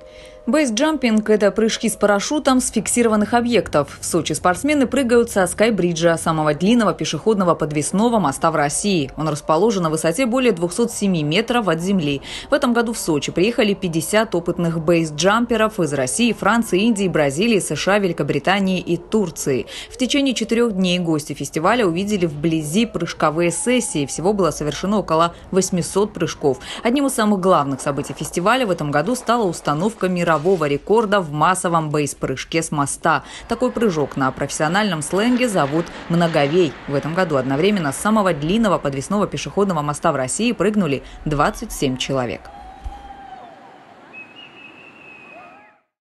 Бейсджампинг – это прыжки с парашютом с фиксированных объектов. В Сочи спортсмены прыгают со скайбриджа, самого длинного пешеходного подвесного моста в России. Он расположен на высоте более 207 метров от земли. В этом году в Сочи приехали 50 опытных бейсджамперов из России, Франции, Индии, Бразилии, США, Великобритании и Турции. В течение 4 дней гости фестиваля увидели вблизи прыжковые сессии. Всего было совершено около 800 прыжков. Одним из самых главных событий фестиваля в этом году стала установка мирового рекорда в массовом бейс-прыжке с моста. Такой прыжок на профессиональном сленге зовут «многовей». В этом году одновременно с самого длинного подвесного пешеходного моста в России прыгнули 27 человек.